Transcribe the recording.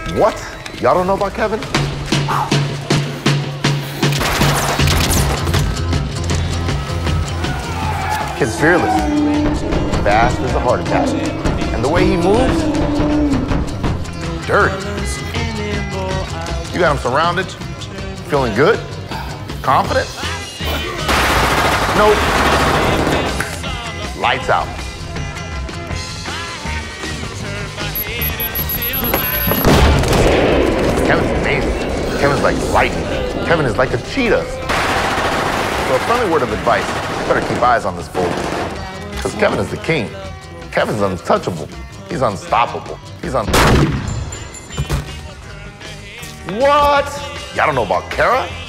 What? Y'all don't know about Kevin? Kid's fearless. Fast as a heart attack. And the way he moves, dirty. You got him surrounded, feeling good, confident? Nope. Lights out. Kevin's amazing. Kevin's like lightning. Kevin is like a cheetah. So a friendly word of advice, better keep eyes on this fool. Because Kevin is the king. Kevin's untouchable. He's unstoppable. He's What? Y'all don't know about Kara?